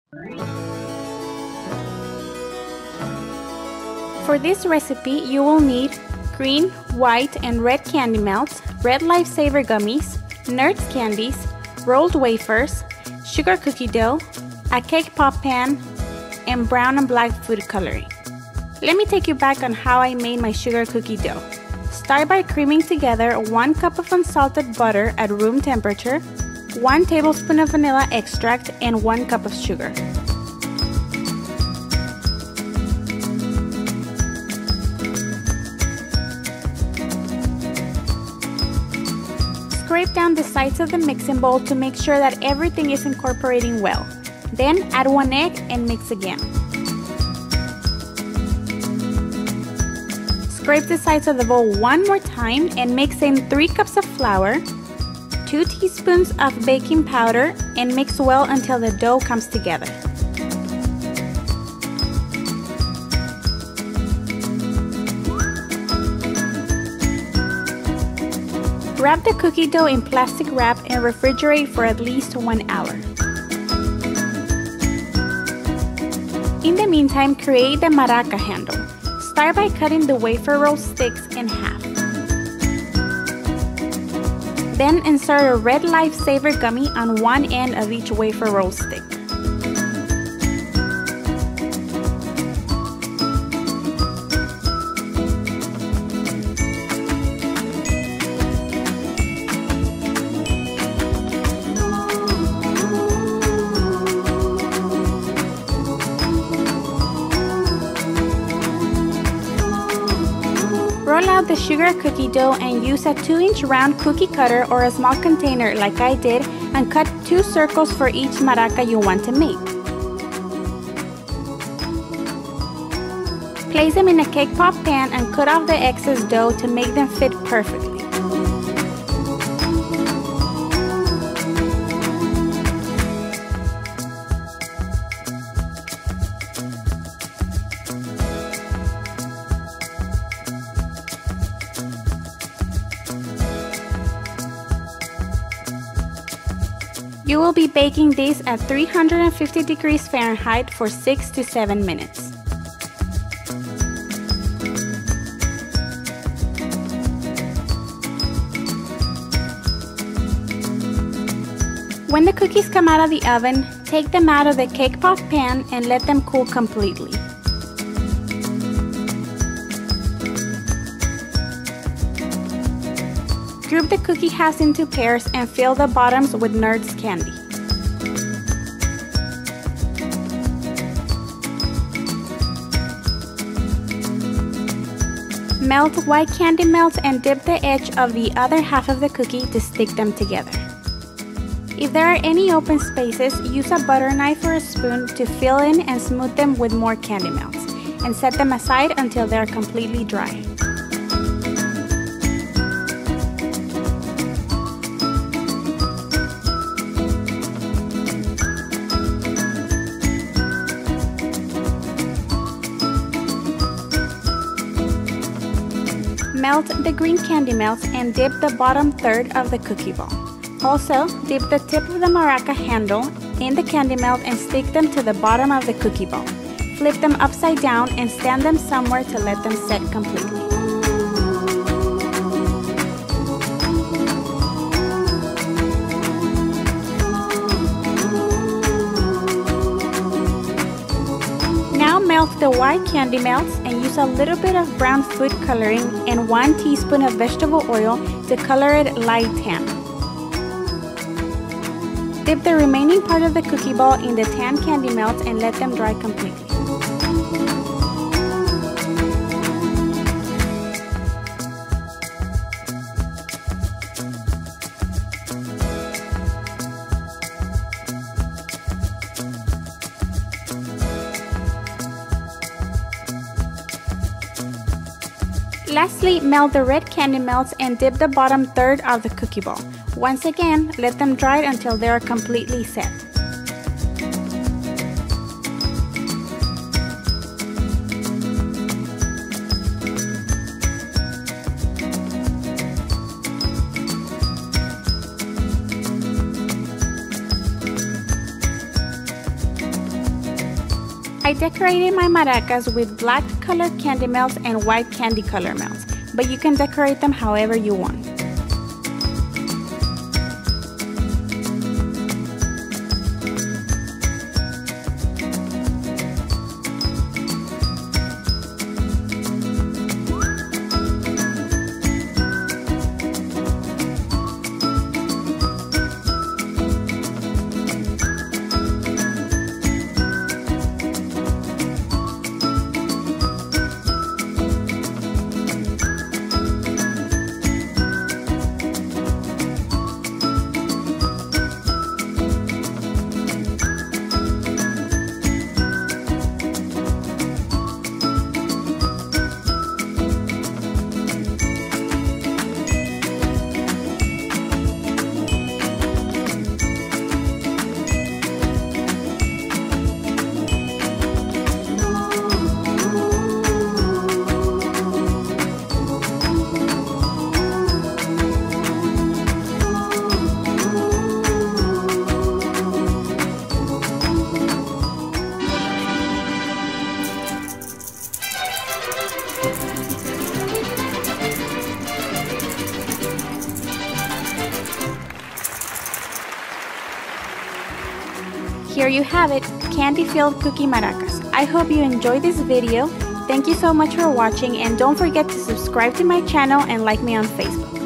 For this recipe, you will need green, white, and red candy melts, red Lifesaver gummies, Nerds candies, rolled wafers, sugar cookie dough, a cake pop pan, and brown and black food coloring. Let me take you back on how I made my sugar cookie dough. Start by creaming together 1 cup of unsalted butter at room temperature, 1 tablespoon of vanilla extract, and 1 cup of sugar. Scrape down the sides of the mixing bowl to make sure that everything is incorporating well. Then add 1 egg and mix again. Scrape the sides of the bowl one more time and mix in 3 cups of flour, 2 teaspoons of baking powder, and mix well until the dough comes together. Wrap the cookie dough in plastic wrap and refrigerate for at least 1 hour. In the meantime, create the maraca handle. Start by cutting the wafer roll sticks in half. Then insert a red Lifesaver gummy on one end of each wafer roll stick. Roll out the sugar cookie dough and use a 2-inch round cookie cutter or a small container like I did and cut 2 circles for each maraca you want to make. Place them in a cake pop pan and cut off the excess dough to make them fit perfectly. You will be baking this at 350 degrees Fahrenheit for 6 to 7 minutes. When the cookies come out of the oven, take them out of the cake pop pan and let them cool completely. Group the cookie halves into pairs and fill the bottoms with Nerds candy. Melt white candy melts and dip the edge of the other half of the cookie to stick them together. If there are any open spaces, use a butter knife or a spoon to fill in and smooth them with more candy melts, and set them aside until they are completely dry. Melt the green candy melts and dip the bottom third of the cookie ball. Also, dip the tip of the maraca handle in the candy melt and stick them to the bottom of the cookie ball. Flip them upside down and stand them somewhere to let them set completely. Now melt the white candy melts and use a little bit of brown food coloring and 1 teaspoon of vegetable oil to color it light tan. Dip the remaining part of the cookie ball in the tan candy melts and let them dry completely. Lastly, melt the red candy melts and dip the bottom third of the cookie ball. Once again, let them dry until they are completely set. I decorated my maracas with black colored candy melts and white candy color melts, but you can decorate them however you want. Here you have it, candy-filled cookie maracas. I hope you enjoyed this video. Thank you so much for watching, and don't forget to subscribe to my channel and like me on Facebook.